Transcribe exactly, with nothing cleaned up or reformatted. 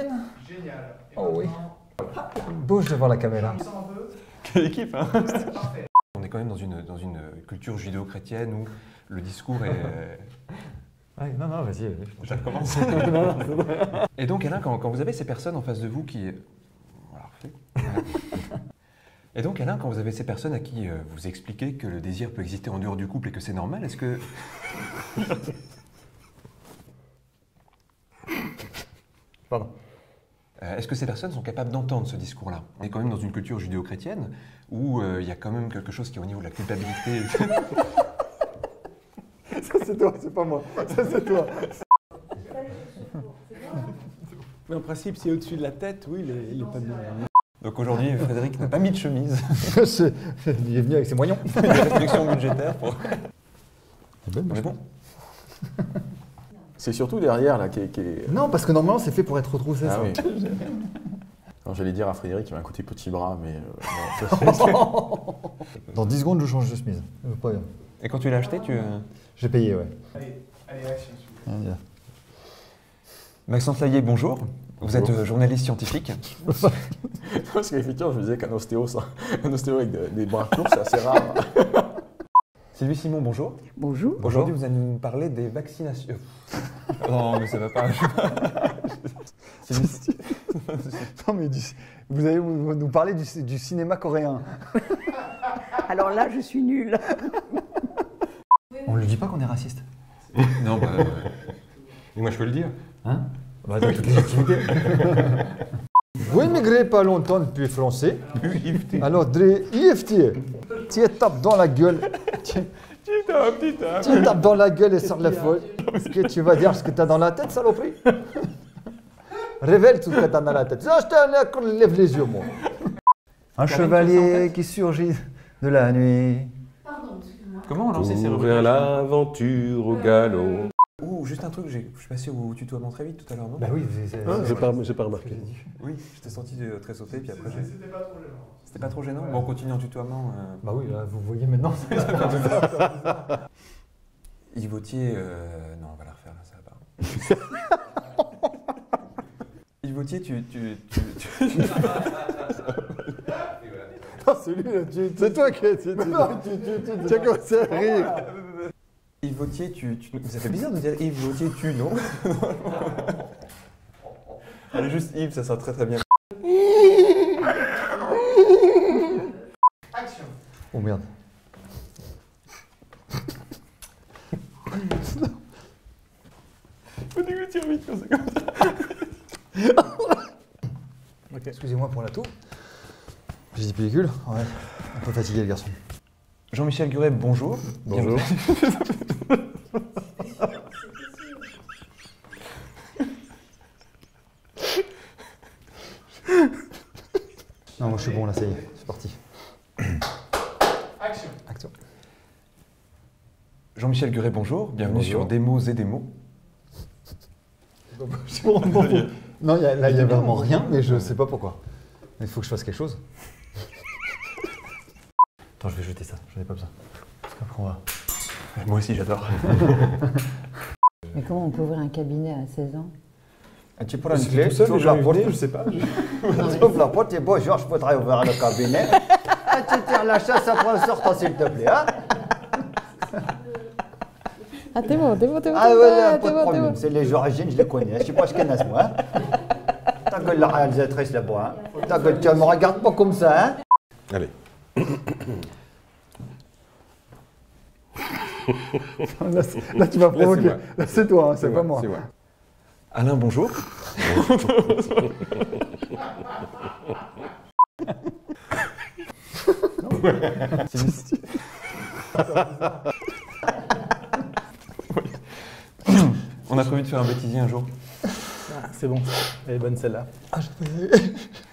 mienne? Génial. Et Oh oui. maintenant, Bouge devant la caméra. il sent un peu. Quelle équipe, hein? Parfait. On est quand même dans une, dans une culture judéo-chrétienne où le discours est... Ouais, non, non, vas-y. Ça recommence. Et donc, Alain, quand, quand vous avez ces personnes en face de vous qui... Voilà, refait. Et donc, Alain, quand vous avez ces personnes à qui euh, vous expliquez que le désir peut exister en dehors du couple et que c'est normal, est-ce que... Pardon. Euh, Est-ce que ces personnes sont capables d'entendre ce discours-là? On est quand même dans une culture judéo-chrétienne où euh, il y a quand même quelque chose qui est au niveau de la culpabilité. Ça, c'est toi, c'est pas moi. Ça, c'est toi. Mais en principe, c'est au-dessus de la tête, oui, il est, il est pas bien. Donc aujourd'hui, Frédéric n'a pas mis de chemise. Il est venu avec ses moignons. Il y a des restrictions budgétaires pour... C'est bon, On est bon? C'est surtout derrière, là, qui est... Qui est... Non, parce que normalement, c'est fait pour être retroussé. Ah ça. oui. Alors, j'allais dire à Frédéric qu'il avait un côté petit bras, mais... Euh, non, ça, Dans dix secondes, je change de chemise. Euh, Pas grave. Et quand tu l'as acheté, tu... J'ai payé, ouais. Allez, allez, action. s'il vous plaît. Maxence Laillé, bonjour. Vous êtes euh, journaliste scientifique. Parce qu'effectivement, je me disais qu'un ostéo, ça, un ostéo avec de- des bras courts, c'est assez rare. Sylvie Simon, bonjour. Bonjour. Aujourd'hui, vous allez nous parler des vaccinations. Non, mais ça va pas. Sylvie- Non, mais du- vous allez vous- nous parler du, du cinéma coréen. Alors là, je suis nulle. On lui dit pas qu'on est raciste. Non, bah... euh, mais moi, je peux le dire. Hein? Bah, dans toute légitimité. Vous émigrez pas longtemps depuis français. Alors, Dre, I F T, tu tapes dans la gueule. Tu tu tapes dans la gueule et sors la folle. Est-ce que tu vas dire ce que tu as dans la tête, saloperie? Révèle tout ce que tu as dans la tête. Ça, je te lève les yeux, moi. Un chevalier qui surgit de la nuit. Pardon, excuse-moi. Comment on lançait ces Pour rubriques? l'aventure au galop. Ouh, juste un truc, j'ai- je suis passé au tutoiement très vite tout à l'heure, non? Bah oui, c'est- c'est- Ah, c'est- j'ai pas, j'ai pas remarqué. Oui, je t'ai senti euh, très sauté, puis après j'ai... C'était pas trop gênant. C'était pas trop gênant? Bon, on continue en tutoiement. euh. Bah oui, là, vous voyez maintenant. Yves Vautier, euh... non, on va la refaire là, ça va pas. Yves Vautier, tu... tu, tu, tu... Non, c'est lui, là, tu- c'est toi qui tu, tu, tu, tu, tu as commencé à rire. Yves Vautier, tu, tu... Ça fait bizarre de dire Yves Vautier, tu, non? Allez, juste Yves, ça sera très très bien. Action. Oh merde. Faut que tu vite quand c'est comme ça. Ok. Excusez-moi pour la toux. J'ai des pellicules. Ouais. Un peu fatigué le garçon. Jean-Michel Guret, bonjour. Bonjour. Non, moi je suis bon là, ça y est, c'est parti. Action. Action. Jean-Michel Guret, bonjour. Bienvenue Bonjour. sur Des mots et des mots. Non, y a- là il n'y a vraiment rien, mais je sais pas pourquoi. Il faut que je fasse quelque chose. Attends, je vais jeter ça, j'en ai pas besoin. Parce qu'après on va. Moi aussi, j'adore. Mais comment on peut ouvrir un cabinet à seize ans? Tu prends une C'est clé, tout seul, tu les ouvres gens, la ils porte, venaient, je sais pas. Tu ouvres la porte et bonjour, je voudrais ouvrir le cabinet. Ah, tu tires la chasse après en sortant, s'il te plaît. Hein? Ah, t'es bon, t'es bon, t'es bon. Ah t'es ouais, bon, là, t'es pas de bon, t'es problème, bon. c'est les origines, je les connais, je sais pas ce qu'elle a moi. Hein? Ta gueule, la réalisatrice là-bas. Hein? Ta gueule, tu me regardes pas comme ça. Hein? Allez. Là, là, tu m'as provoqué. moi. Là, c'est toi, hein, c'est pas moi, moi. c'est moi. Alain, bonjour. On a prévu de faire un bêtisier un jour. C'est bon, elle est bonne celle-là. Ah, je-